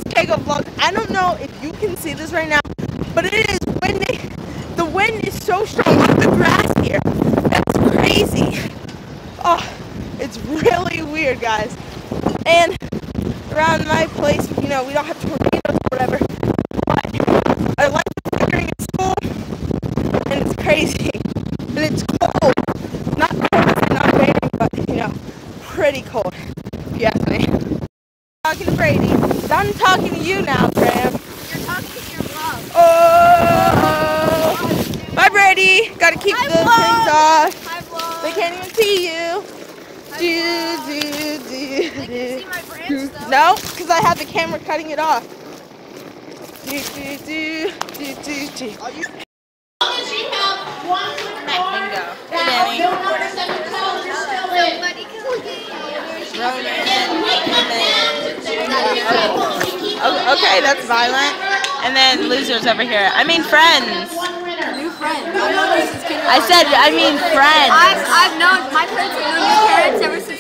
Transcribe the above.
Kegel vlog. I don't know if you can see this right now, but it is windy. The wind is so strong. Look at the grass here. That's crazy. Oh, it's really weird, guys. And around my place, you know, we don't have tornadoes or whatever. But I like the flickering at school, and it's crazy. And it's cold. Not cold, not raining, but you know, pretty cold. If you ask me. Talking to Brady. I'm talking to you now, Graham. You're talking to your vlog. Oh! Bye, Brady. Gotta keep the things off. Hi, vlog. They can't even see you. They can see my branch, though. No, because I have the camera cutting it off. Okay, that's violent. And then losers over here. I mean friends. New friends. I've known you since kindergarten. I said I mean friends. I've known, my parents have known your parents ever since